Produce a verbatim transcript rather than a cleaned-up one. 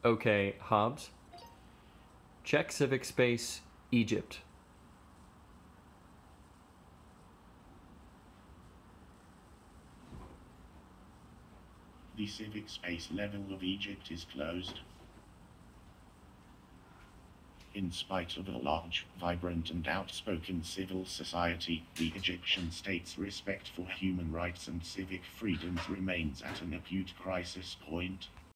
Okay, Hobbs. Check civic space, Egypt. The civic space level of Egypt is closed. In spite of a large, vibrant and outspoken civil society, the Egyptian state's respect for human rights and civic freedoms remains at an acute crisis point.